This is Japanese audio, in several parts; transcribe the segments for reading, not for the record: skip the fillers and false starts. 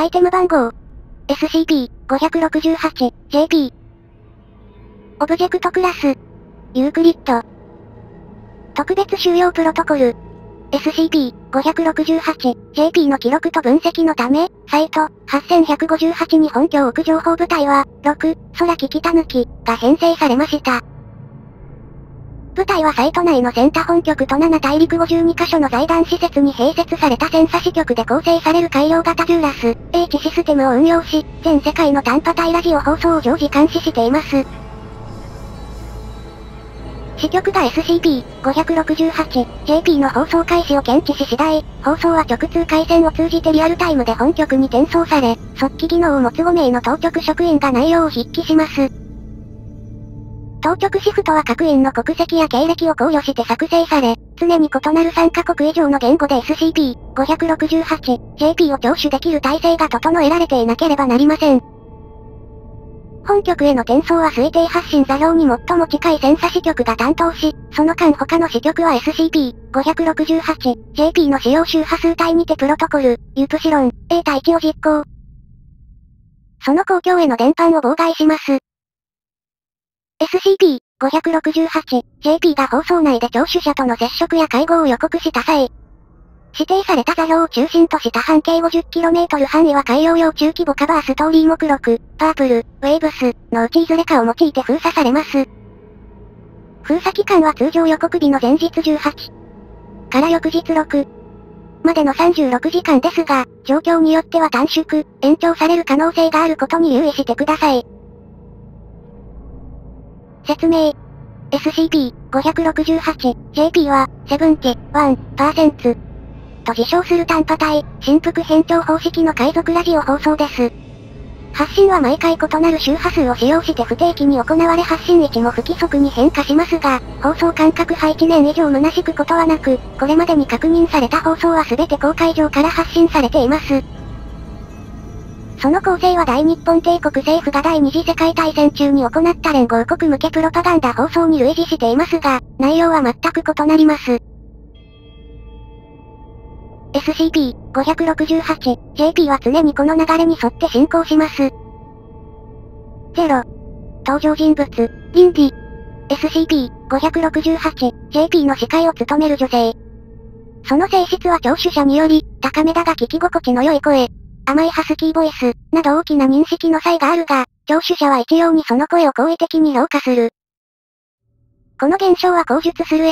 アイテム番号。SCP-568-JP。オブジェクトクラス。ユークリッド。特別収容プロトコル。SCP-568-JP の記録と分析のため、サイト、8158に本拠を置く情報部隊は、6、空木北抜が編成されました。部隊はサイト内のセンタ本局と7大陸52カ所の財団施設に併設されたセンサ支局で構成される改良型ジューラス、H システムを運用し、全世界の短波帯ラジオ放送を常時監視しています。支局が SCP-568-JP の放送開始を検知し次第、放送は直通回線を通じてリアルタイムで本局に転送され、速記技能を持つ5名の当局職員が内容を筆記します。当局シフトは各員の国籍や経歴を考慮して作成され、常に異なる3カ国以上の言語で SCP-568-JP を聴取できる体制が整えられていなければなりません。本局への転送は推定発信座標に最も近いセンサ支局が担当し、その間他の支局は SCP-568-JP の使用周波数帯にてプロトコル、ユプシロン、A 対1を実行。その公共への伝播を妨害します。SCP-568-JP が放送内で聴取者との接触や会合を予告した際、指定された座標を中心とした半径 50km 範囲は海洋用中規模カバーストーリー目録、パープル、ウェイブスのうちいずれかを用いて封鎖されます。封鎖期間は通常予告日の前日18から翌日6までの36時間ですが、状況によっては短縮、延長される可能性があることに留意してください。説明。SCP-568-JP は、71% と自称する短波帯、振幅変調方式の海賊ラジオ放送です。発信は毎回異なる周波数を使用して不定期に行われ発信位置も不規則に変化しますが、放送間隔配1年以上虚しくことはなく、これまでに確認された放送は全て公海上から発信されています。その構成は大日本帝国政府が第二次世界大戦中に行った連合国向けプロパガンダ放送に類似していますが、内容は全く異なります。SCP-568-JP は常にこの流れに沿って進行します。0. 登場人物、リンディ。SCP-568-JP の司会を務める女性。その性質は聴取者により、高めだが聞き心地の良い声、甘いハスキーボイス、など大きな認識の差異があるが、聴取者は一様にその声を好意的に評価する。この現象は口述する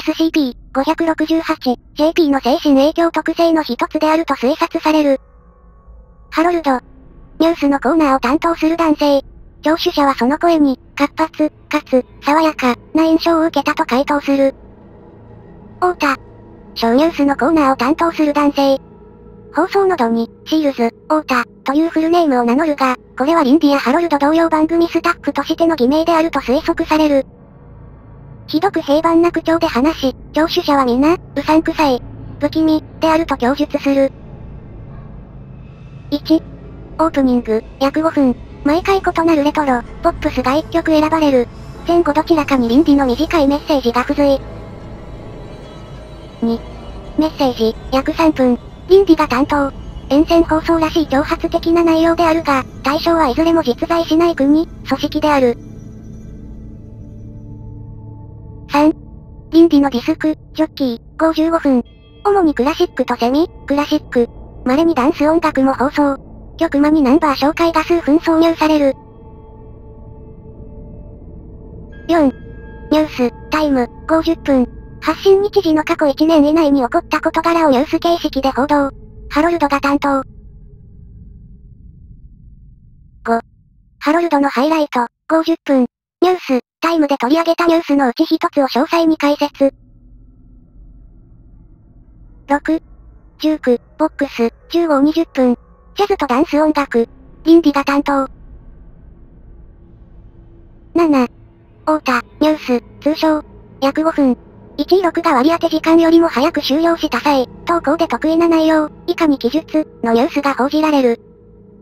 SCP-568-JP の精神影響特性の一つであると推察される。ハロルド。ニュースのコーナーを担当する男性。聴取者はその声に、活発、かつ、爽やか、な印象を受けたと回答する。オータ。小ニュースのコーナーを担当する男性。放送の度に、シールズ、オータ、というフルネームを名乗るが、これはリンディやハロルド同様番組スタッフとしての偽名であると推測される。ひどく平板な口調で話し、聴取者は皆、うさんくさい、不気味、であると供述する。1. オープニング、約5分。毎回異なるレトロ、ポップスが1曲選ばれる。前後どちらかにリンディの短いメッセージが付随。2. メッセージ、約3分。リンディが担当。沿線放送らしい挑発的な内容であるが、対象はいずれも実在しない国、組織である。3. リンディのディスク、ジョッキー、55分。主にクラシックとセミ、クラシック。稀にダンス音楽も放送。曲間にナンバー紹介が数分挿入される。4. ニュース、タイム、50分。発信日時の過去1年以内に起こった事柄をニュース形式で報道。ハロルドが担当。5. ハロルドのハイライト、50分。ニュース、タイムで取り上げたニュースのうち一つを詳細に解説。6. ジューク、ボックス、15、20分。ジャズとダンス音楽。リンディが担当。7. オータ、ニュース、通称。約5分。16が割り当て時間よりも早く終了した際、投稿で得意な内容、以下に記述、のニュースが報じられる。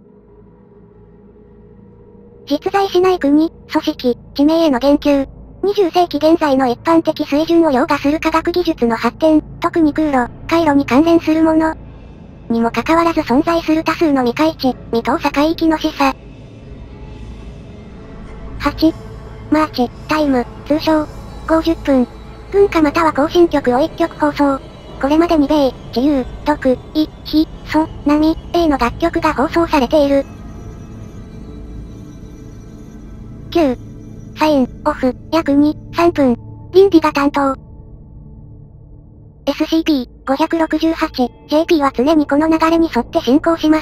実在しない国、組織、地名への言及。20世紀現在の一般的水準を凌駕する科学技術の発展、特に空路、海路に関連するもの。 にもかかわらず存在する多数の未開地、未踏査海域の示唆。8、マーチ、タイム、通称、50分。軍歌または行進曲を1曲放送。これまでに米、自由、毒、い、ひ、そ、波、A の楽曲が放送されている。9、サイン、オフ、約2、3分。倫理が担当。SCP-568、JP は常にこの流れに沿って進行します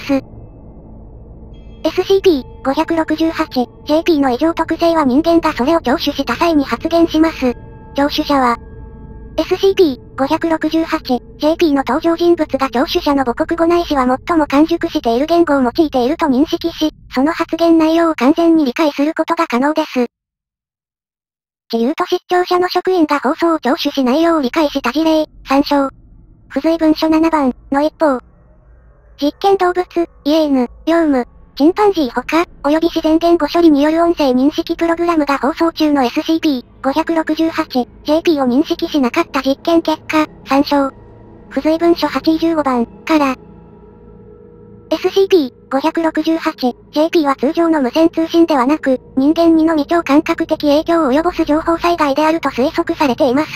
。SCP-568、JP の異常特性は人間がそれを聴取した際に発現します。聴取者は、SCP-568、JP の登場人物が聴取者の母国語ないしは最も完熟している言語を用いていると認識し、その発言内容を完全に理解することが可能です。自由都市視聴者の職員が放送を聴取し内容を理解した事例、参照。付随文書7番、の一方。実験動物、イエーヌ、ヨウム、チンパンジーほか、及び自然言語処理による音声認識プログラムが放送中の SCP-568、JP を認識しなかった実験結果、参照。付随文書85番、から。SCP-568、JP は通常の無線通信ではなく、人間にのみ超感覚的影響を及ぼす情報災害であると推測されています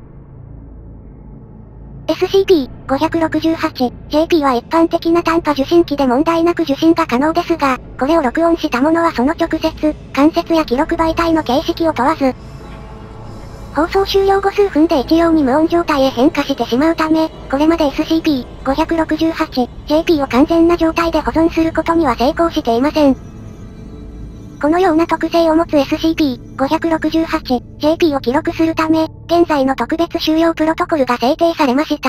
。SCP-568、JP は一般的な単波受信機で問題なく受信が可能ですが、これを録音したものはその直接、間接や記録媒体の形式を問わず、放送終了後数分で一様に無音状態へ変化してしまうため、これまで SCP-568、JP を完全な状態で保存することには成功していません。このような特性を持つ SCP-568、JP を記録するため、現在の特別収容プロトコルが制定されました。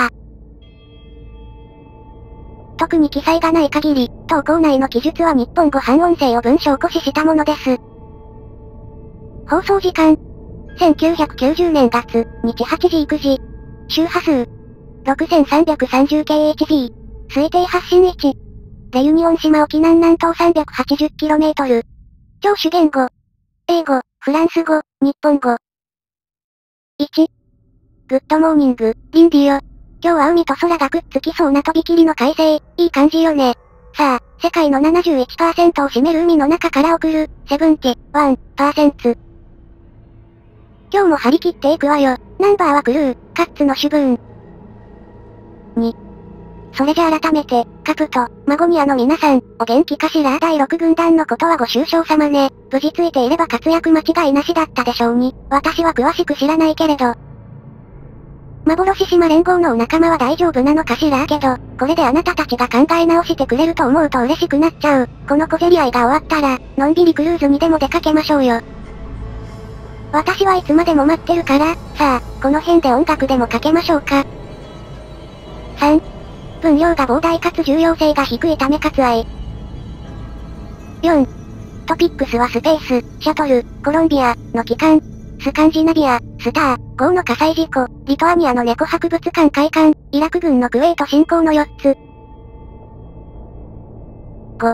特に記載がない限り、当校内の記述は日本語半音声を文章起こししたものです。放送時間。1990年月、日8時9時。周波数。6330kHz。推定発信位置。レユニオン島沖南南東 380km。聴取言語。英語、フランス語、日本語。1。グッドモーニング、リンディよ。今日は海と空がくっつきそうなとびきりの快晴、いい感じよね。さあ、世界の 71% を占める海の中から送る、71%。今日も張り切っていくわよ。ナンバーはクルー、カッツの主文。2。それじゃ改めて、カプト、マゴニアの皆さん、お元気かしら。第6軍団のことはご愁傷様ね。無事ついていれば活躍間違いなしだったでしょうに。私は詳しく知らないけれど。幻島連合のお仲間は大丈夫なのかしらけど、これであなたたちが考え直してくれると思うと嬉しくなっちゃう。この小競り合いが終わったら、のんびりクルーズにでも出かけましょうよ。私はいつまでも待ってるから、さあ、この辺で音楽でもかけましょうか。3. 分量が膨大かつ重要性が低いため割愛。4. トピックスはスペース、シャトル、コロンビア、の帰還、スカンジナビア、スター、号の火災事故、リトアニアの猫博物館開館、イラク軍のクウェート侵攻の4つ。5.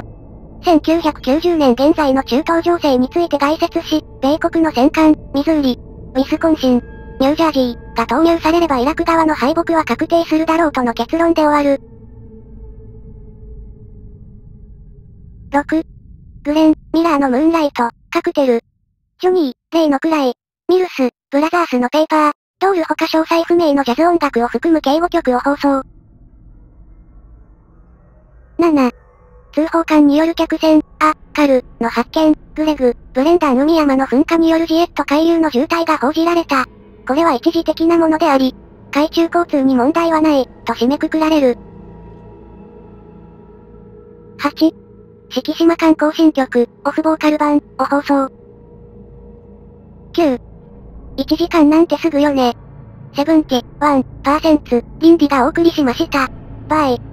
1990年現在の中東情勢について概説し、米国の戦艦、ミズーリ、ウィスコンシン、ニュージャージーが投入されればイラク側の敗北は確定するだろうとの結論で終わる。6. グレン、ミラーのムーンライト、カクテル。ジョニー、レイのくらい。ミルス、ブラザースのペーパー。ドール他詳細不明のジャズ音楽を含む警護曲を放送。7. 通報艦による客船、カル、の発見、グレグ、ブレンダン海山の噴火によるジエット海流の渋滞が報じられた。これは一時的なものであり、海中交通に問題はない、と締めくくられる。8. 四季島間行進曲、オフボーカル版、を放送。9. 1時間なんてすぐよね。71%、倫理がお送りしました。バイ。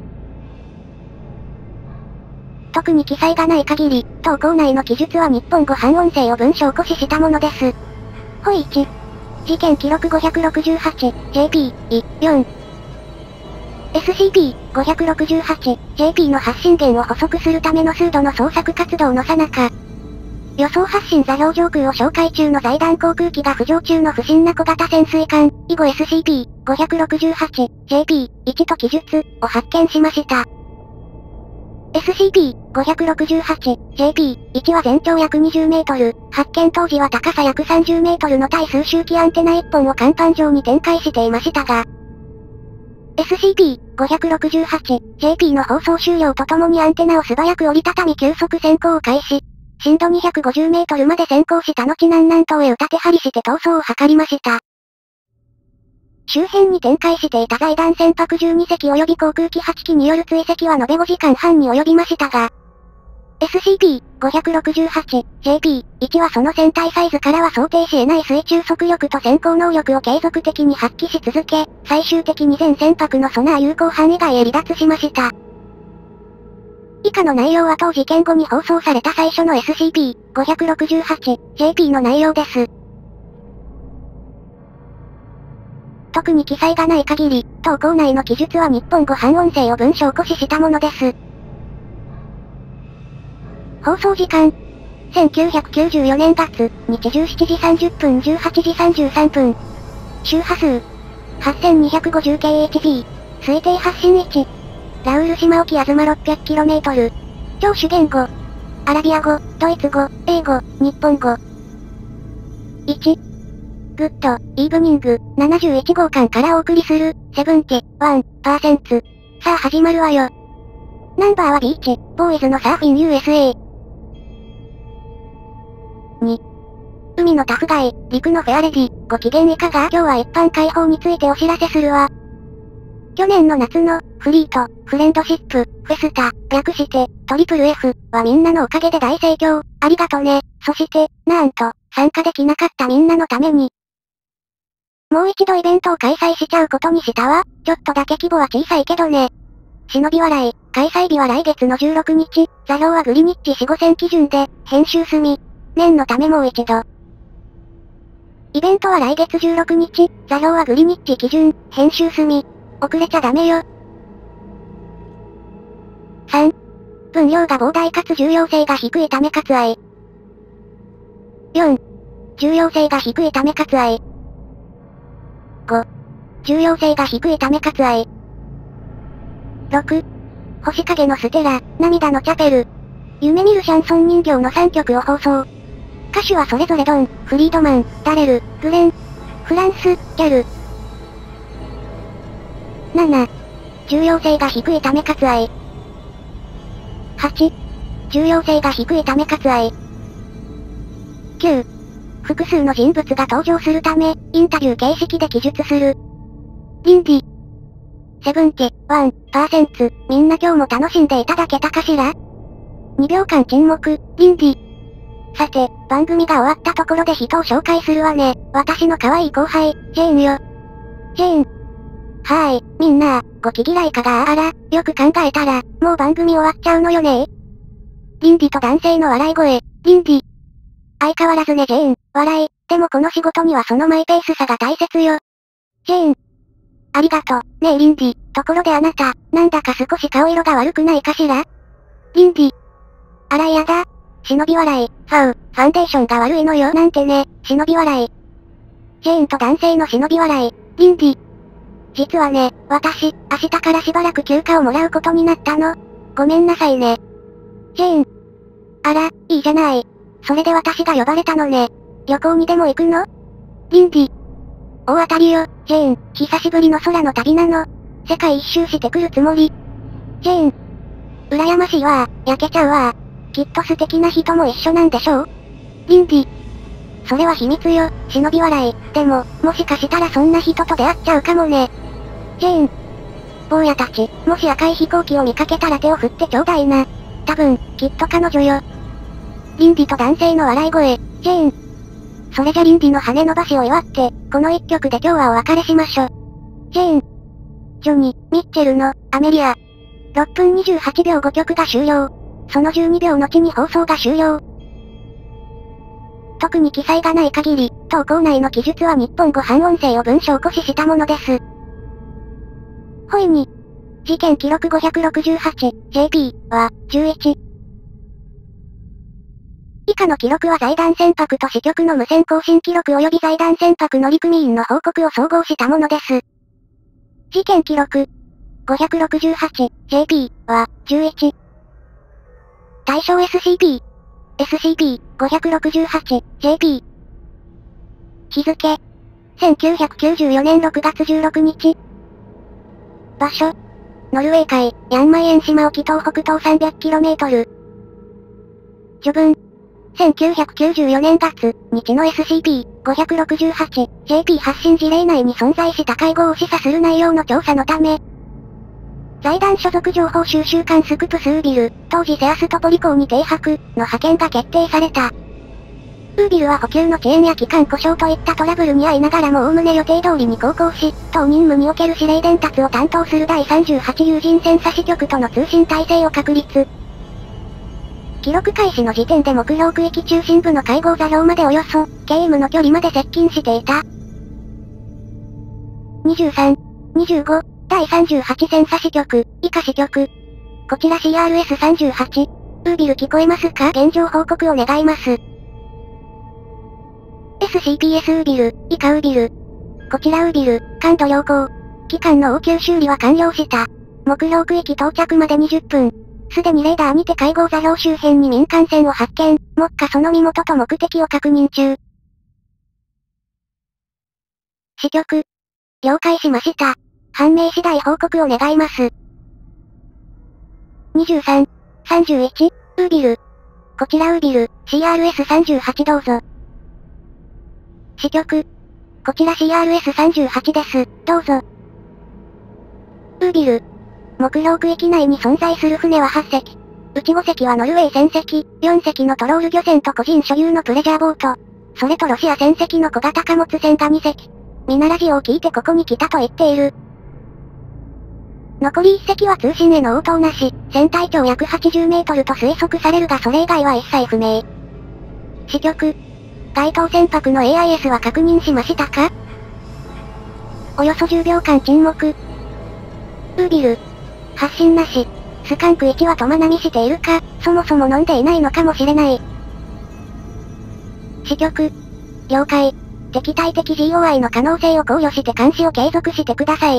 特に記載がない限り、当校内の記述は日本語半音声を文章起こししたものです。ほい1。事件記録568、JP、4。SCP-568、JP の発信源を捕捉するための数度の捜索活動の最中。 予想発進座標上空を哨戒中の財団航空機が浮上中の不審な小型潜水艦、以後 SCP-568-JP-1 と記述を発見しました。SCP-568-JP-1 は全長約20メートル、発見当時は高さ約30メートルの対数周期アンテナ1本を甲板上に展開していましたが、SCP-568-JP の放送終了とともにアンテナを素早く折りたたみ急速潜行を開始。深度250メートルまで潜行した後南南東へ歌手張りして逃走を図りました。周辺に展開していた財団船舶12隻及び航空機8機による追跡は延べ5時間半に及びましたが、SCP-568-JP-1 はその船体サイズからは想定し得ない水中速力と潜航能力を継続的に発揮し続け、最終的に全船舶のソナー有効範囲外へ離脱しました。以下の内容は当事件後に放送された最初の SCP-568-JP の内容です。特に記載がない限り、当校内の記述は日本語半音声を文章起こししたものです。放送時間。1994年月、日17時30分18時33分。周波数。8250kHz。推定発信位置。ラウール島沖東 600km。聴取言語。アラビア語、ドイツ語、英語、日本語。1。グッド、イーブニング、71号館からお送りする、71%。さあ始まるわよ。ナンバーはビーチ、ボーイズのサーフィン USA。2、海のタフガイ、陸のフェアレディ、ご機嫌いかが？今日は一般開放についてお知らせするわ。去年の夏の、フリート、フレンドシップ、フェスタ、略して、FFF はみんなのおかげで大盛況、ありがとね。そして、なんと、参加できなかったみんなのために、もう一度イベントを開催しちゃうことにしたわ。ちょっとだけ規模は小さいけどね。忍び笑い、開催日は来月の16日、座標はグリニッチ4 5000基準で、編集済み。念のためもう一度。イベントは来月16日、座標はグリニッチ基準、編集済み。遅れちゃダメよ。3、分量が膨大かつ重要性が低いため割愛。4、重要性が低いため割愛。5、重要性が低いため割愛。6、星影のステラ、涙のチャペル。夢見るシャンソン人形の3曲を放送。歌手はそれぞれドン、フリードマン、ダレル、グレン、フランス、ギャル。7、重要性が低いため割愛。8、重要性が低いため割愛。9、複数の人物が登場するため、インタビュー形式で記述する。リンディ。71%、みんな今日も楽しんでいただけたかしら？ 2 秒間沈黙、リンディ。さて、番組が終わったところで人を紹介するわね。私の可愛い後輩、ジェーンよ。ジェーン。はーい、みんな、ごき嫌いかがあら、よく考えたら、もう番組終わっちゃうのよね。リンディと男性の笑い声、リンディ。相変わらずねジェーン、笑い、でもこの仕事にはそのマイペースさが大切よ。ジェーン。ありがと、ねえリンディ、ところであなた、なんだか少し顔色が悪くないかしら？リンディ。あらやだ。忍び笑い、ファンデーションが悪いのよなんてね、忍び笑い。ジェーンと男性の忍び笑い、リンディ。実はね、私、明日からしばらく休暇をもらうことになったの。ごめんなさいね。ジェーン。あら、いいじゃない。それで私が呼ばれたのね。旅行にでも行くの？リンディ。大当たりよ、ジェーン、久しぶりの空の旅なの。世界一周してくるつもり。ジェーン。羨ましいわ、焼けちゃうわ。きっと素敵な人も一緒なんでしょう？リンディ。それは秘密よ、忍び笑い。でも、もしかしたらそんな人と出会っちゃうかもね。ジェーン。坊やたち、もし赤い飛行機を見かけたら手を振ってちょうだいな。多分、きっと彼女よ。リンディと男性の笑い声、ジェーン。それじゃリンディの羽伸ばしを祝って、この一曲で今日はお別れしましょ。ジェーン。ジョニー・ミッチェルの、アメリア。6分28秒5曲が終了。その12秒後に放送が終了。特に記載がない限り、投稿内の記述は日本語半音声を文章起こししたものです。ほいに。事件記録 568、JP は、11。 以下の記録は財団船舶と支局の無線更新記録及び財団船舶乗組員の報告を総合したものです。事件記録。568JP は11。対象 SCP。SCP-568JP。日付。1994年6月16日。場所。ノルウェー海、ヤンマイエン島沖東北東 300km。序文。1994年月、日の SCP-568JP 発信事例内に存在した会合を示唆する内容の調査のため、財団所属情報収集艦スクプスウービル、当時セアストポリ港に停泊、の派遣が決定された。ウービルは補給の遅延や機関故障といったトラブルに遭いながらも概ね予定通りに航行し、当任務における指令伝達を担当する第38有人船査支局との通信体制を確立。記録開始の時点で目標区域中心部の会合座標までおよそ、KM の距離まで接近していた。23、25、第38船査支局、以下支局。こちら CRS38。ウービル聞こえますか？現状報告を願います。SCPS ウービル、以下ウービル。こちらウービル、感度良好。機関の応急修理は完了した。目標区域到着まで20分。すでにレーダーにて会合座標周辺に民間船を発見、目下その身元と目的を確認中。支局。了解しました。判明次第報告を願います。23、31、ウービル。こちらウービル、CRS38 どうぞ。支局。こちら CRS38 です、どうぞ。ウービル。目標区域内に存在する船は8隻。うち5隻はノルウェー船籍、4隻のトロール漁船と個人所有のプレジャーボート。それとロシア船籍の小型貨物船が2隻。ミナラジオを聞いてここに来たと言っている。残り1隻は通信への応答なし、船体長約80メートルと推測されるがそれ以外は一切不明。支局。該当船舶の AIS は確認しましたか？およそ10秒間沈黙。ウービル。発信なし。スカンク1はトマナミしているか、そもそも飲んでいないのかもしれない。支局。了解。敵対的 GOI の可能性を考慮して監視を継続してください。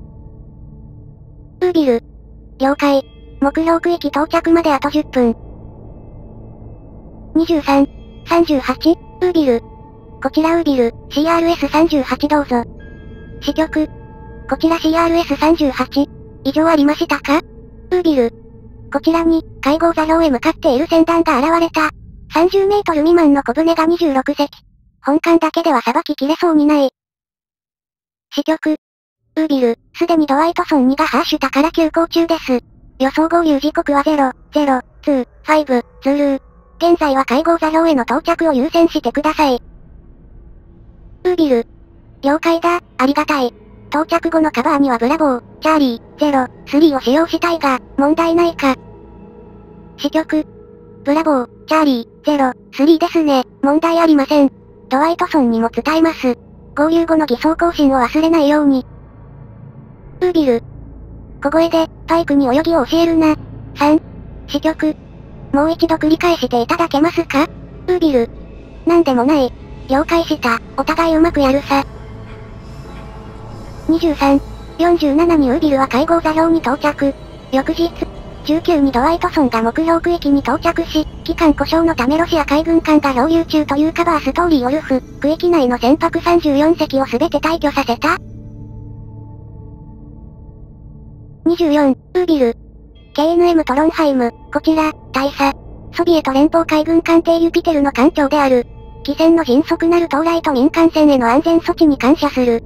ウービル。了解。目標区域到着まであと10分。23、38、ウービル。こちらウービル、CRS38 どうぞ。支局。こちら CRS38。異常ありましたか？ウービル。こちらに、会合座標へ向かっている船団が現れた。30メートル未満の小船が26隻。本艦だけではさばききれそうにない。支局。ウービル、すでにドワイトソン2がハッシュタから急行中です。予想合流時刻は0、0、2、5、ズルー。現在は会合座標への到着を優先してください。ウービル。了解だ、ありがたい。到着後のカバーにはブラボー、チャーリー、0、3を使用したいが、問題ないか。支局。ブラボー、チャーリー、0、3ですね、問題ありません。ドワイトソンにも伝えます。合流後の偽装更新を忘れないように。ウービル。小声で、パイクに泳ぎを教えるな。3、支局。もう一度繰り返していただけますか？ウービル。なんでもない。了解した。お互いうまくやるさ。23、47にウービルは会合座標に到着。翌日、19にドワイトソンが目標区域に到着し、機関故障のためロシア海軍艦が漂流中というカバーストーリーをルフ、区域内の船舶34隻を全て退去させた。24、ウービル。KNM トロンハイム、こちら、大佐。ソビエト連邦海軍艦艇ユピテルの艦長である。機船の迅速なる到来と民間船への安全措置に感謝する。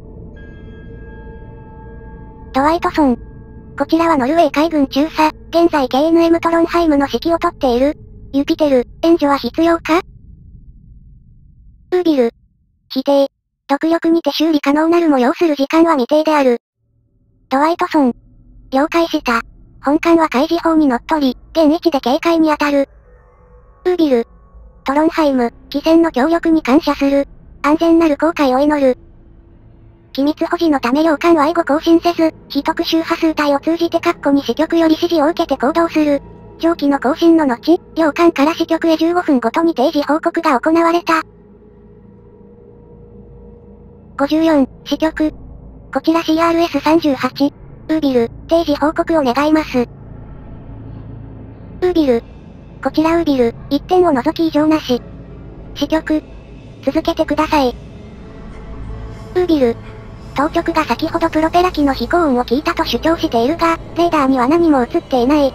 ドワイトソン。こちらはノルウェー海軍中佐、現在 KNM トロンハイムの指揮を執っている。ユピテル、援助は必要か？ウービル。否定。独力にて修理可能なるも要する時間は未定である。ドワイトソン。了解した。本艦は海事法にのっとり、現位置で警戒に当たる。ウービル。トロンハイム、機船の協力に感謝する。安全なる航海を祈る。機密保持のため両艦は以後更新せず、非特殊波数帯を通じて各個に支局より指示を受けて行動する。 上記の更新の後、両艦から支局へ15分ごとに定時報告が行われた。54、支局。こちら CRS38。ウービル、定時報告を願います。ウービル。こちらウービル、1点を除き異常なし。支局。続けてください。ウービル。当局が先ほどプロペラ機の飛行音を聞いたと主張しているが、レーダーには何も映っていない。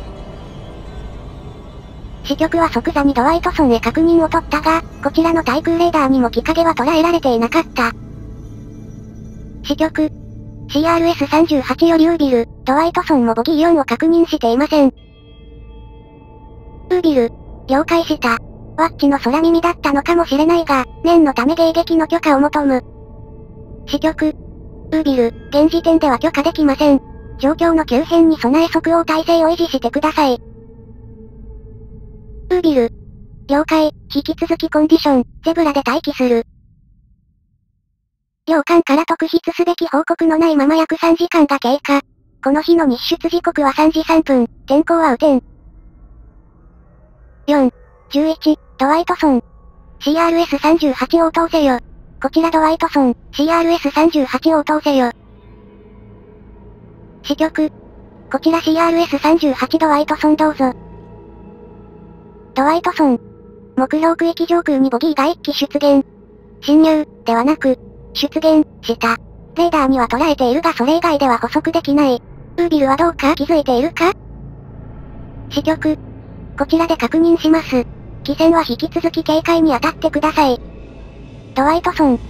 支局は即座にドワイトソンへ確認を取ったが、こちらの対空レーダーにも機影は捉えられていなかった。支局。CRS38 よりウービル、ドワイトソンもボギー4を確認していません。ウービル。了解した。ワッチの空耳だったのかもしれないが、念のため迎撃の許可を求む。支局。ウービル、現時点では許可できません。状況の急変に備え即応体制を維持してください。ウービル。了解、引き続きコンディション、ゼブラで待機する。両艦から特筆すべき報告のないまま約3時間が経過。この日の日出時刻は3時3分、天候は雨天。4、11、ドワイトソン。CRS38 応答せよ。こちらドワイトソン、CRS38 応答せよ。支局。こちら CRS38 ドワイトソンどうぞ。ドワイトソン。目標区域上空にボギーが1機出現。侵入、ではなく、出現、した。レーダーには捉えているがそれ以外では捕捉できない。ウービルはどうか気づいているか？支局。こちらで確認します。機船は引き続き警戒に当たってください。ドワイトソン。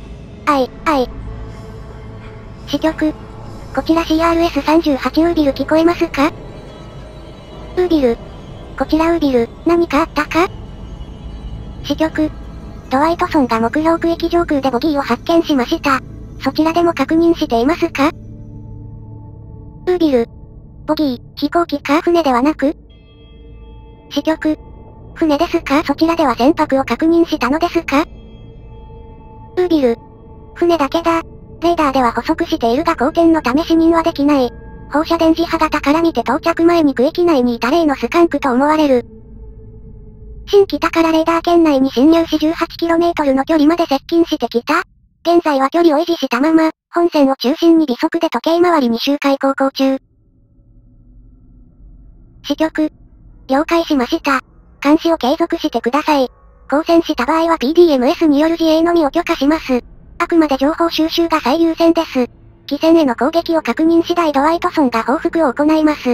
支局。こちら CRS38 ウービル聞こえますか？ウービル。こちらウービル、何かあったか？支局。ドワイトソンが目標区域上空でボギーを発見しました。そちらでも確認していますか？ウービル。ボギー、飛行機か船ではなく？支局。船ですか？そちらでは船舶を確認したのですか？ウービル。船だけだ。レーダーでは捕捉しているが光点のため視認はできない。放射電磁波型から見て到着前に区域内にいた例のスカンクと思われる。新北からレーダー圏内に侵入し 18km の距離まで接近してきた。現在は距離を維持したまま、本線を中心に微速で時計回りに周回航行中。支局。了解しました。監視を継続してください。交戦した場合は PDMS による自衛のみを許可します。あくまで情報収集が最優先です。機船への攻撃を確認次第ドワイトソンが報復を行います。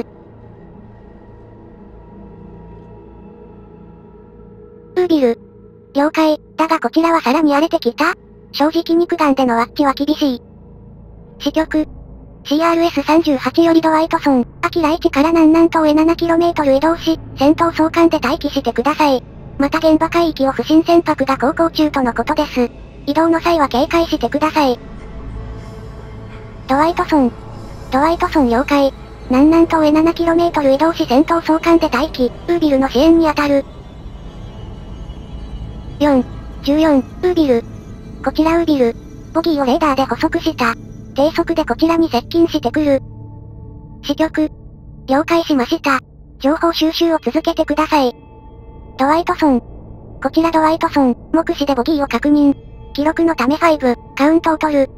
ウービル。了解、だがこちらはさらに荒れてきた。正直肉眼でのワッチは厳しい。支局。CRS38 よりドワイトソン、アキラ1から南南東へ 7km 移動し、戦闘総監で待機してください。また現場海域を不審船舶が航行中とのことです。移動の際は警戒してください。ドワイトソン。ドワイトソン了解。南南東へ 7km 移動し戦闘総監で待機、ウービルの支援に当たる。4、14、ウービル。こちらウービル。ボギーをレーダーで捕捉した。低速でこちらに接近してくる。支局。了解しました。情報収集を続けてください。ドワイトソン。こちらドワイトソン、目視でボギーを確認。記録のため5、カウントを取る。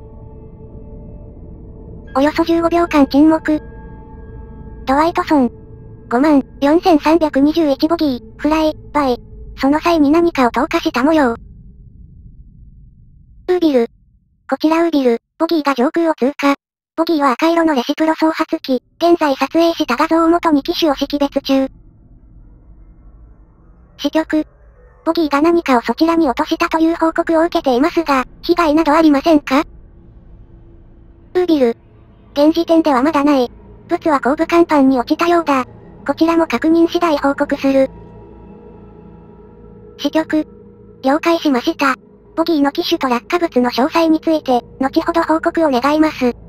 およそ15秒間沈黙。ドワイトソン。54,321ボギー、フライ、バイ。その際に何かを投下した模様。ウービル。こちらウービル、ボギーが上空を通過。ボギーは赤色のレシプロ創発機、現在撮影した画像を元に機種を識別中。支局。ボギーが何かをそちらに落としたという報告を受けていますが、被害などありませんか？ウービル。現時点ではまだない。物は後部甲板に落ちたようだ。こちらも確認次第報告する。支局。了解しました。ボギーの機種と落下物の詳細について、後ほど報告を願います。ウ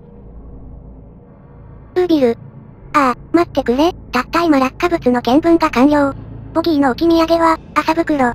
ービル。ああ、待ってくれ。たった今落下物の見分が完了。ボギーの置き土産は、麻袋。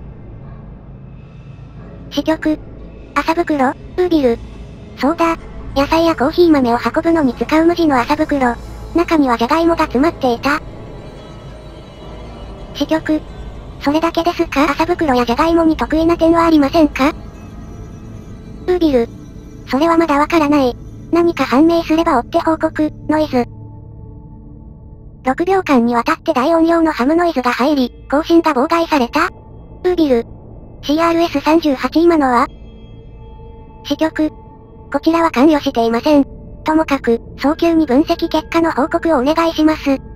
支局。麻袋、ウービル。そうだ。野菜やコーヒー豆を運ぶのに使う無地の麻袋。中にはジャガイモが詰まっていた。 支局。それだけですか？麻袋やジャガイモに得意な点はありませんか？ウービル。それはまだわからない。何か判明すれば追って報告、ノイズ。6秒間にわたって大音量のハムノイズが入り、更新が妨害された。ウービル。CRS38 今のは支局。こちらは関与していません。ともかく、早急に分析結果の報告をお願いします。ウ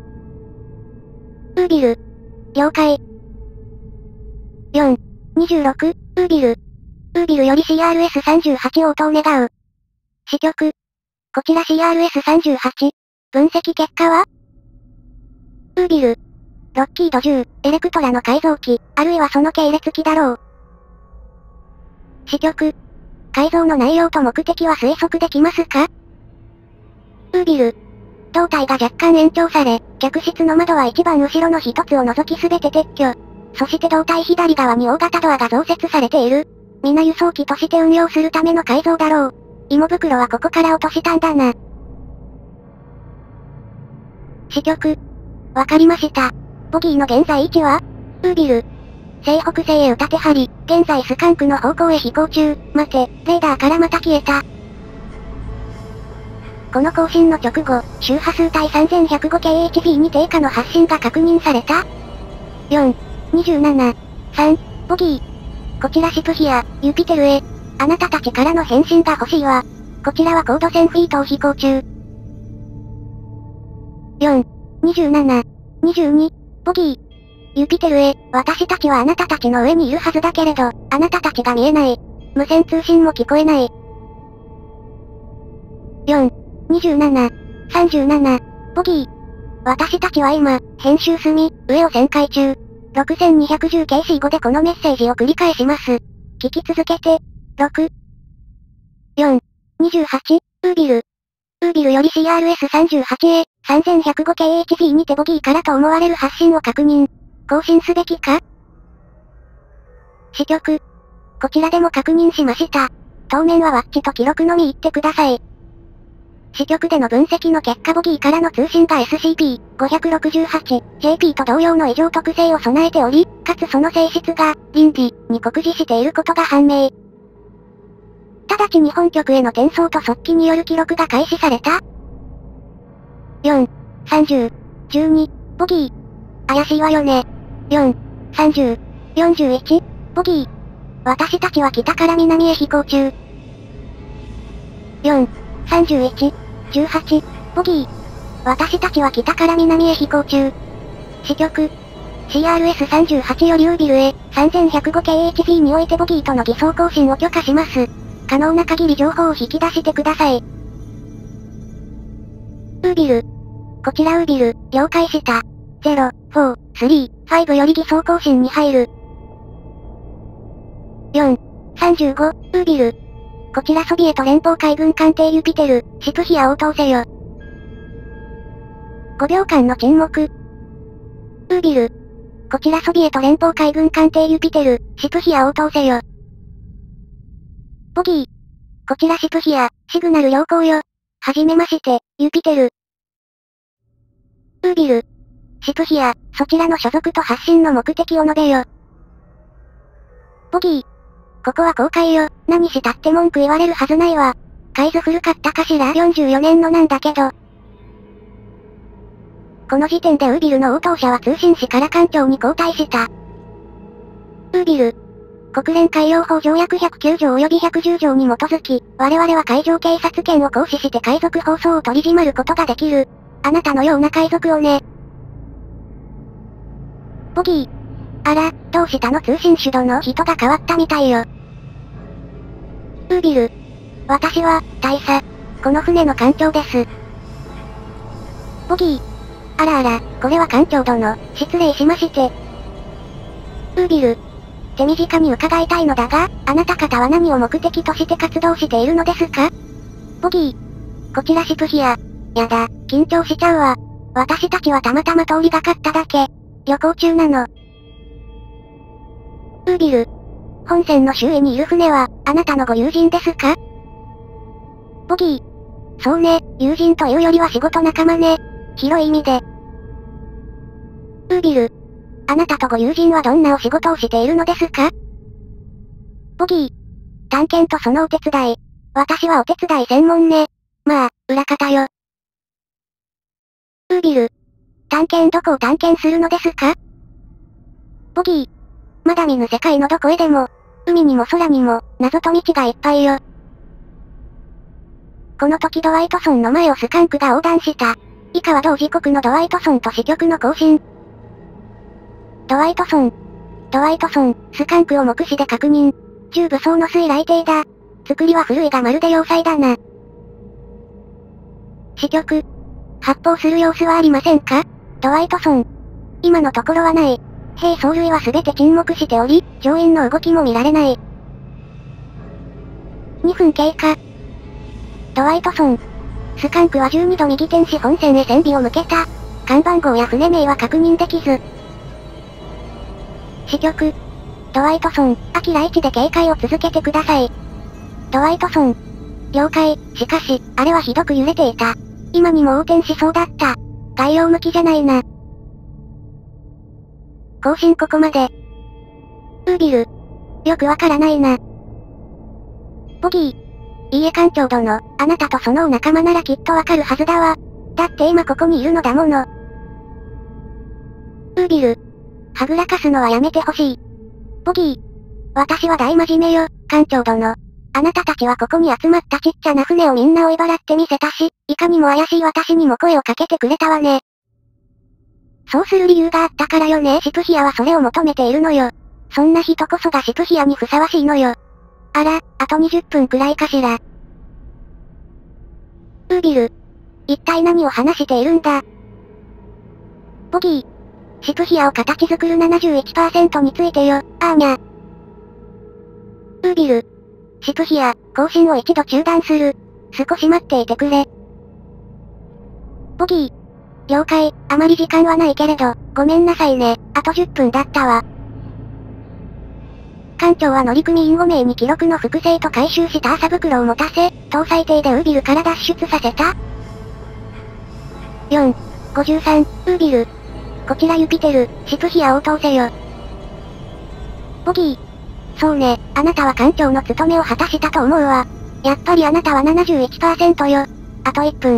ービル。了解。4、26、ウービル。ウービルより CRS38 応答願う。支局。こちら CRS38。分析結果はウービル。ロッキード10、エレクトラの改造機、あるいはその系列機だろう。支局。改造の内容と目的は推測できますか？ウービル。胴体が若干延長され、客室の窓は一番後ろの一つを除きすべて撤去。そして胴体左側に大型ドアが増設されている。皆輸送機として運用するための改造だろう。芋袋はここから落としたんだな。支局。わかりました。ボギーの現在位置はウービル。西北西へ縦張り、現在スカンクの方向へ飛行中。待て、レーダーからまた消えた。この更新の直後、周波数帯 3105kHz に低下の発信が確認された。4、27、3、ボギー。こちらシプヒア、ユピテルへ。あなたたちからの返信が欲しいわ。こちらは高度1000フィートを飛行中。4、27、22、ボギー。ユピテルへ、私たちはあなたたちの上にいるはずだけれど、あなたたちが見えない。無線通信も聞こえない。4、27、37、ボギー。私たちは今、編集済み、上を旋回中。6210kc5 でこのメッセージを繰り返します。聞き続けて。6、4、28、ウービル。ウービルより CRS38A、3105kHz にてボギーからと思われる発信を確認。更新すべきか？支局。こちらでも確認しました。当面はワッチと記録のみ言ってください。支局での分析の結果ボギーからの通信が SCP-568JP と同様の異常特性を備えており、かつその性質が、倫理に酷似していることが判明。直ちに本局への転送と速記による記録が開始された。4、30、12、ボギー。怪しいわよね。4、30、41、ボギー。私たちは北から南へ飛行中。4、31、18、ボギー。私たちは北から南へ飛行中。支局。CRS38 よりウービルへ、3105kHz においてボギーとの偽装更新を許可します。可能な限り情報を引き出してください。ウービル。こちらウービル、了解した。0、4、3、5より偽装更新に入る。4、35、ウービル。こちらソビエト連邦海軍艦艇ユピテル、シプヒア応答せよ。5秒間の沈黙。ウービル。こちらソビエト連邦海軍艦艇ユピテル、シプヒア応答せよ。ボギー。こちらシプヒア、シグナル良好よ。はじめまして、ユピテル。ウービル。シプヒア、そちらの所属と発信の目的を述べよ。ボギー。ここは公海よ。何したって文句言われるはずないわ。海図古かったかしら44年のなんだけど。この時点でウービルの応答者は通信士から艦長に交代した。ウービル。国連海洋法条約109条及び110条に基づき、我々は海上警察権を行使して海賊放送を取り締まることができる。あなたのような海賊をね。ボギー。あら、どうしたの通信手の人が変わったみたいよ。ウービル。私は、大佐。この船の艦長です。ボギー。あらあら、これは艦長殿、失礼しまして。ウービル。手短に伺いたいのだが、あなた方は何を目的として活動しているのですか？ボギー。こちらシプヒア。やだ、緊張しちゃうわ。私たちはたまたま通りがかっただけ。旅行中なの。ウービル。本船の周囲にいる船は、あなたのご友人ですか？ボギー。そうね、友人というよりは仕事仲間ね。広い意味で。ウービル。 あなたとご友人はどんなお仕事をしているのですか？ボギー。探検とそのお手伝い。私はお手伝い専門ね。まあ、裏方よ。ウービル。探検どこを探検するのですか？ボギー。まだ見ぬ世界のどこへでも、海にも空にも、謎と道がいっぱいよ。この時ドワイトソンの前をスカンクが横断した。以下は同時刻のドワイトソンと支局の更新。ドワイトソン。ドワイトソン、スカンクを目視で確認。重武装の水雷艇だ。作りは古いがまるで要塞だな。支局。発砲する様子はありませんか？ドワイトソン。今のところはない。兵装類はすべて沈黙しており、乗員の動きも見られない。2分経過。ドワイトソン。スカンクは12度右天使本線へ船尾を向けた。看板号や船名は確認できず。支局。ドワイトソン、アキラ1で警戒を続けてください。ドワイトソン。了解、しかし、あれはひどく揺れていた。今にも横転しそうだった。概要向きじゃないな。更新ここまで。ウービル。よくわからないな。ボギー。いいえ艦長殿、あなたとそのお仲間ならきっとわかるはずだわ。だって今ここにいるのだもの。ウービル。はぐらかすのはやめてほしい。ボギー。私は大真面目よ、艦長殿。あなたたちはここに集まったちっちゃな船をみんな追い払ってみせたし、いかにも怪しい私にも声をかけてくれたわね。そうする理由があったからよね。シプヒアはそれを求めているのよ。そんな人こそがシプヒアにふさわしいのよ。あら、あと20分くらいかしら。ウービル。一体何を話しているんだ？ボギー。シプヒアを形作る 71% についてよ、あーにゃ。ウービル。シプヒア、更新を一度中断する。少し待っていてくれ。ボギー。了解、あまり時間はないけれど、ごめんなさいね、あと10分だったわ。艦長は乗組員5名に記録の複製と回収した麻袋を持たせ、搭載艇でウービルから脱出させた。4、53、ウービル。こちらユピテル、シプヒアを通せよ。ボギー。そうね、あなたは艦長の務めを果たしたと思うわ。やっぱりあなたは 71% よ。あと1分。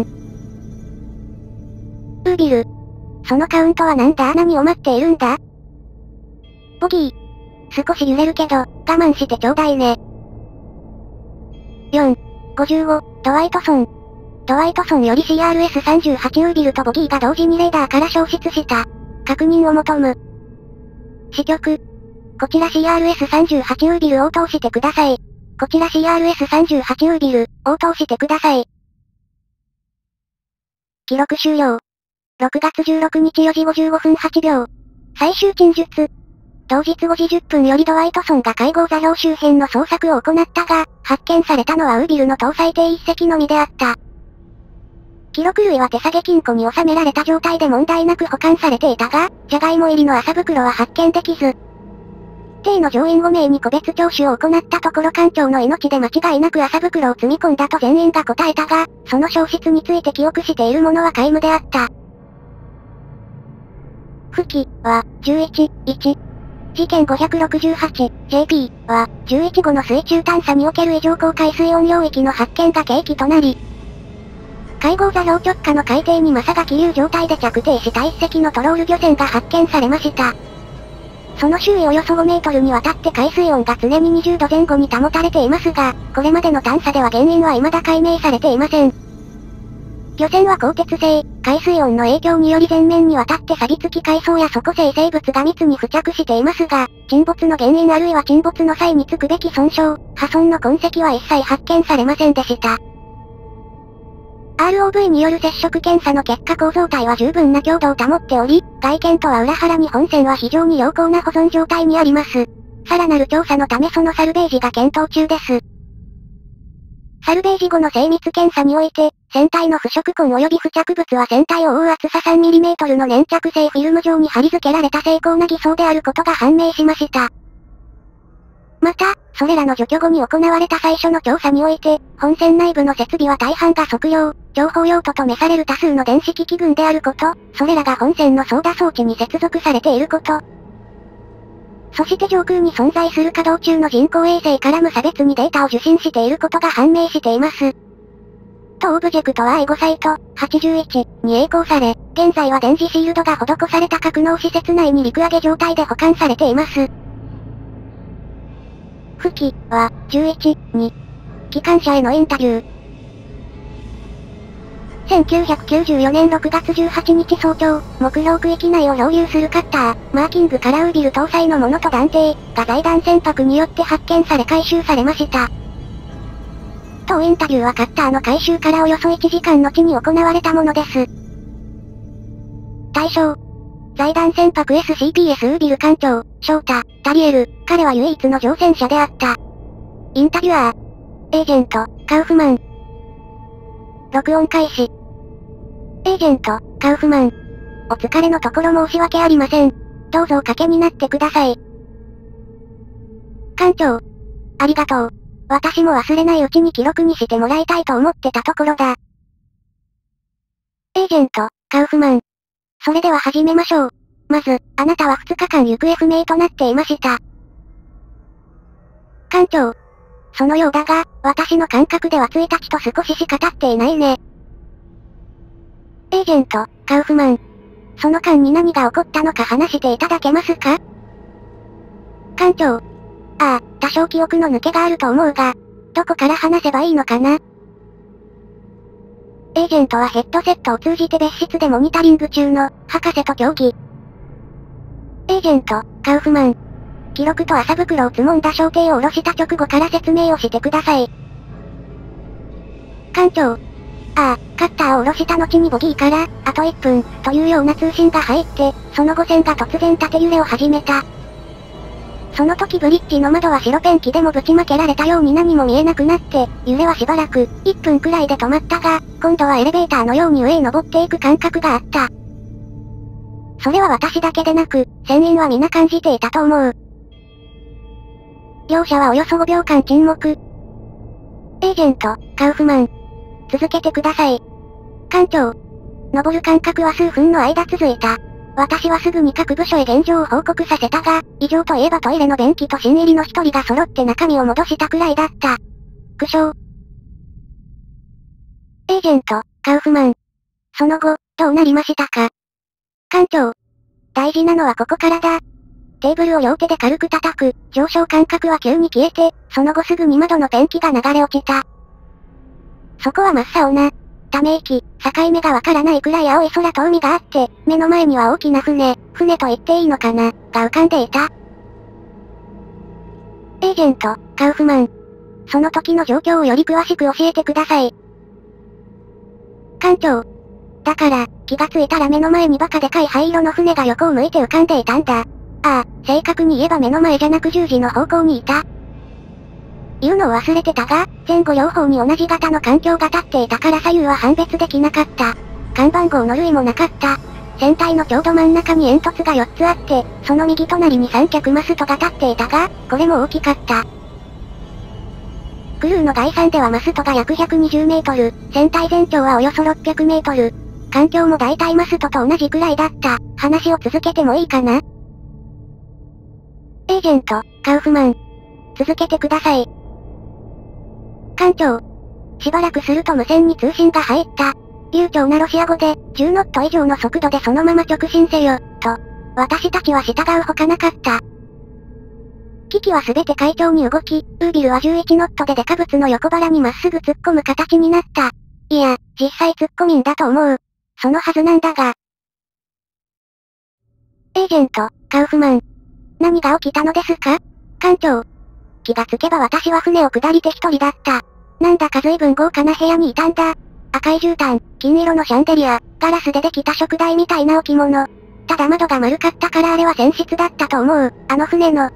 ウービル。そのカウントはなんだ？何を待っているんだ？ボギー。少し揺れるけど、我慢してちょうだいね。4、55、ドワイトソン。ドワイトソンより CRS38 ウービルとボギーが同時にレーダーから消失した。確認を求む。支局。こちら CRS38 ウービル応答してください。こちら CRS38 ウービル、応答してください。記録終了。6月16日4時55分8秒。最終陳述。同日5時10分よりドワイトソンが会合座標周辺の捜索を行ったが、発見されたのはウービルの搭載艇1隻のみであった。記録類は手提げ金庫に収められた状態で問題なく保管されていたが、ジャガイモ入りの麻袋は発見できず。艇の乗員5名に個別聴取を行ったところ艦長の命で間違いなく麻袋を積み込んだと全員が答えたが、その消失について記憶しているものは皆無であった。付記は、11、1。事件 568JP は、11号の水中探査における異常高海水温領域の発見が契機となり、会合座標直下の海底にマサが気流状態で着底した一隻のトロール漁船が発見されました。その周囲およそ5メートルにわたって海水温が常に20度前後に保たれていますが、これまでの探査では原因は未だ解明されていません。漁船は鋼鉄製、海水温の影響により全面にわたって錆びつき海藻や底生生物が密に付着していますが、沈没の原因あるいは沈没の際につくべき損傷、破損の痕跡は一切発見されませんでした。ROV による接触検査の結果構造体は十分な強度を保っており、外見とは裏腹に本船は非常に良好な保存状態にあります。さらなる調査のためそのサルベージが検討中です。サルベージ後の精密検査において、船体の腐食痕及び付着物は船体を覆う厚さ 3mm の粘着性フィルム状に貼り付けられた精巧な偽装であることが判明しました。また、それらの除去後に行われた最初の調査において、本船内部の設備は大半が測量、情報用途と召される多数の電子機器群であること、それらが本船の操舵装置に接続されていること、 そして上空に存在する稼働中の人工衛星から無差別にデータを受信していることが判明しています。当オブジェクトは I5 サイト81に曳航され、現在は電磁シールドが施された格納施設内に陸揚げ状態で保管されています。付記は11に機関車へのインタビュー。1994年6月18日早朝、目標区域内を漂流するカッター、マーキングカラーウビル搭載のものと断定が財団船舶によって発見され回収されました。当インタビューはカッターの回収からおよそ1時間後に行われたものです。対象。財団船舶 SCPS ウービル艦長、翔太、タリエル、彼は唯一の乗船者であった。インタビュアー。エージェント、カウフマン。録音開始。エージェント、カウフマン。お疲れのところ申し訳ありません。どうぞおかけになってください。艦長。ありがとう。私も忘れないうちに記録にしてもらいたいと思ってたところだ。エージェント、カウフマン。それでは始めましょう。まず、あなたは2日間行方不明となっていました。艦長。そのようだが、私の感覚では1日と少ししか経っていないね。エージェント、カウフマン。その間に何が起こったのか話していただけますか？艦長。ああ、多少記憶の抜けがあると思うが、どこから話せばいいのかな？エージェントはヘッドセットを通じて別室でモニタリング中の、博士と協議。エージェント、カウフマン。記録と麻袋を積もんだ小艇を下ろした直後から説明をしてください。艦長。ああ、カッターを下ろした後にボギーから、あと1分、というような通信が入って、その後船が突然縦揺れを始めた。その時ブリッジの窓は白ペンキでもぶちまけられたように何も見えなくなって、揺れはしばらく、1分くらいで止まったが、今度はエレベーターのように上へ登っていく感覚があった。それは私だけでなく、船員は皆感じていたと思う。両者はおよそ5秒間沈黙。エージェント、カウフマン。続けてください。艦長。登る間隔は数分の間続いた。私はすぐに各部署へ現状を報告させたが、異常といえばトイレの便器と新入りの一人が揃って中身を戻したくらいだった。苦笑。エージェント、カウフマン。その後、どうなりましたか？艦長。大事なのはここからだ。テーブルを両手で軽く叩く、上昇感覚は急に消えて、その後すぐに窓のペンキが流れ落ちた。そこは真っ青な、ため息、境目がわからないくらい青い空と海があって、目の前には大きな船と言っていいのかな、が浮かんでいた。エージェント、カウフマン。その時の状況をより詳しく教えてください。艦長。だから、気がついたら目の前にバカでかい灰色の船が横を向いて浮かんでいたんだ。ああ、正確に言えば目の前じゃなく10時の方向にいた。言うのを忘れてたが、前後両方に同じ型の環境が立っていたから左右は判別できなかった。看板号の類もなかった。船体のちょうど真ん中に煙突が4つあって、その右隣に三脚マストが立っていたが、これも大きかった。クルーの概算ではマストが約120メートル、船体全長はおよそ600メートル。環境も大体マストと同じくらいだった。話を続けてもいいかな？エージェント、カウフマン。続けてください。艦長。しばらくすると無線に通信が入った。流暢なロシア語で、10ノット以上の速度でそのまま直進せよ、と。私たちは従うほかなかった。機器はすべて快調に動き、ウービルは11ノットでデカブツの横腹にまっすぐ突っ込む形になった。いや、実際突っ込みんだと思う。そのはずなんだが。エージェント、カウフマン。何が起きたのですか？艦長。気がつけば私は船を下りて一人だった。なんだか随分豪華な部屋にいたんだ。赤い絨毯、金色のシャンデリア、ガラスでできた食台みたいな置物。ただ窓が丸かったからあれは船室だったと思う。あの船の。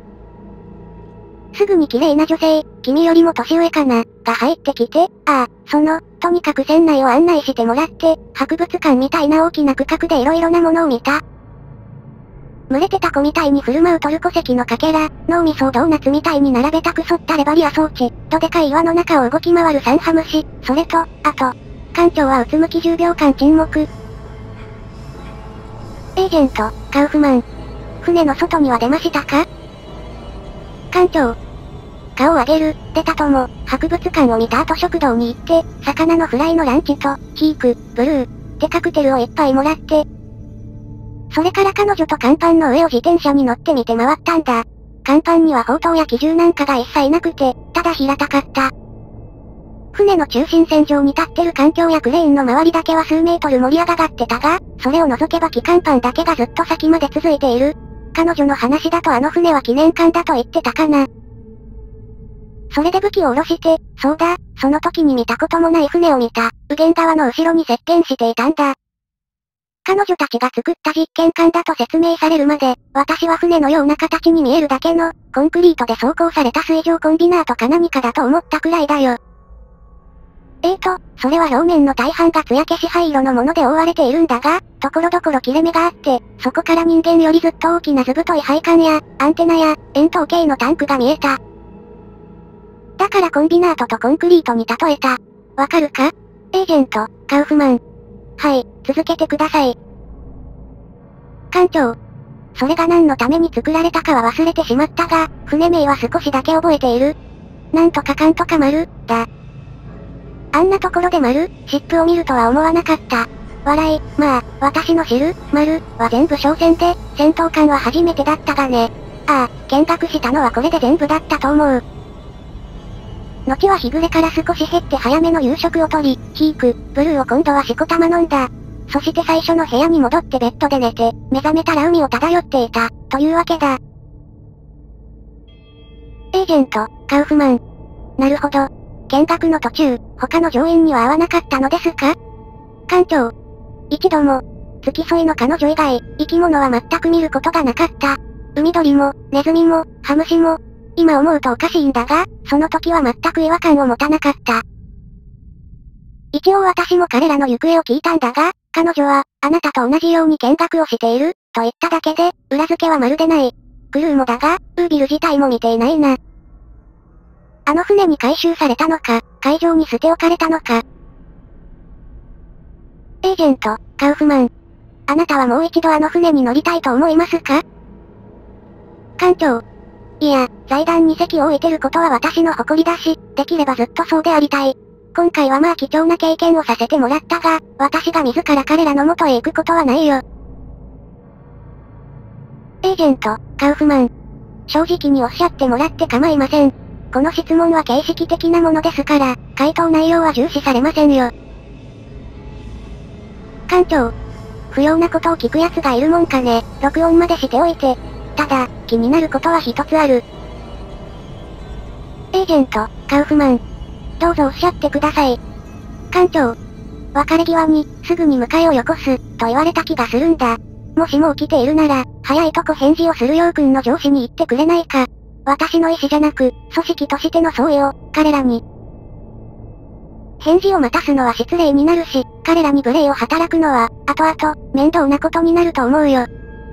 すぐに綺麗な女性、君よりも年上かな、が入ってきて、とにかく船内を案内してもらって、博物館みたいな大きな区画で色々なものを見た。群れてた子みたいに振る舞うトルコ石のかけら、脳みそをドーナツみたいに並べたくそったレバリア装置、どでかい岩の中を動き回るサンハムシ、それと、艦長はうつむき10秒間沈黙。エージェント、カウフマン。 船の外には出ましたか？艦長。顔を上げる、出たとも、博物館を見た後食堂に行って、魚のフライのランチと、ヒーク、ブルー、ってカクテルを一杯もらって、それから彼女と甲板の上を自転車に乗って見て回ったんだ。甲板には砲塔や機銃なんかが一切なくて、ただ平たかった。船の中心線上に立ってる環境やクレーンの周りだけは数メートル盛り上がってたが、それを除けば機関板だけがずっと先まで続いている。彼女の話だとあの船は記念艦だと言ってたかな。それで武器を下ろして、そうだ、その時に見たこともない船を見た、右舷側の後ろに接見していたんだ。彼女たちが作った実験艦だと説明されるまで、私は船のような形に見えるだけの、コンクリートで装甲された水上コンビナートか何かだと思ったくらいだよ。それは表面の大半が艶消し灰色のもので覆われているんだが、ところどころ切れ目があって、そこから人間よりずっと大きな図太い配管や、アンテナや、円筒形のタンクが見えた。だからコンビナートとコンクリートに例えた。わかるか？エージェント、カウフマン。はい、続けてください。艦長。それが何のために作られたかは忘れてしまったが、船名は少しだけ覚えている。なんとかかんとか丸、だ。あんなところで丸、シップを見るとは思わなかった。笑い、まあ、私の知る、丸、は全部商船で、戦闘艦は初めてだったがね。ああ、見学したのはこれで全部だったと思う。後は日暮れから少し減って早めの夕食をとり、ヒーク、ブルーを今度はしこたま飲んだ。そして最初の部屋に戻ってベッドで寝て、目覚めたら海を漂っていた、というわけだ。エージェント、カウフマン。なるほど。見学の途中、他の乗員には会わなかったのですか？艦長。一度も、付き添いの彼女以外、生き物は全く見ることがなかった。海鳥も、ネズミも、ハムシも、今思うとおかしいんだが、その時は全く違和感を持たなかった。一応私も彼らの行方を聞いたんだが、彼女は、あなたと同じように見学をしている、と言っただけで、裏付けはまるでない。クルーもだが、ウービル自体も見ていないな。あの船に回収されたのか、海上に捨て置かれたのか。エージェント、カウフマン。あなたはもう一度あの船に乗りたいと思いますか？艦長。いや、財団に席を置いてることは私の誇りだし、できればずっとそうでありたい。今回はまあ貴重な経験をさせてもらったが、私が自ら彼らの元へ行くことはないよ。エージェント、カウフマン。正直におっしゃってもらって構いません。この質問は形式的なものですから、回答内容は重視されませんよ。艦長。不要なことを聞く奴がいるもんかね。録音までしておいて。ただ、気になることは一つある。エージェント、カウフマン。どうぞおっしゃってください。艦長。別れ際に、すぐに迎えをよこす、と言われた気がするんだ。もしも起きているなら、早いとこ返事をするよう君の上司に言ってくれないか。私の意思じゃなく、組織としての総意を、彼らに。返事を待たすのは失礼になるし、彼らに無礼を働くのは、後々、面倒なことになると思うよ。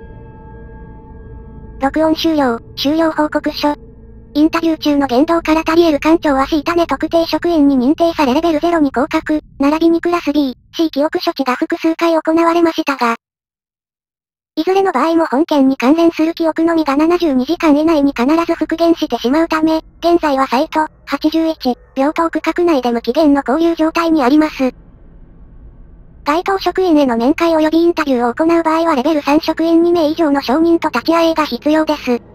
録音終了報告書。インタビュー中の言動からタリエル艦長は C 種特定職員に認定されレベル0に降格、並びにクラス B、C 記憶処置が複数回行われましたが、いずれの場合も本件に関連する記憶のみが72時間以内に必ず復元してしまうため、現在はサイト、81、病棟区画内で無期限の交流状態にあります。該当職員への面会及びインタビューを行う場合はレベル3職員2名以上の承認と立ち会いが必要です。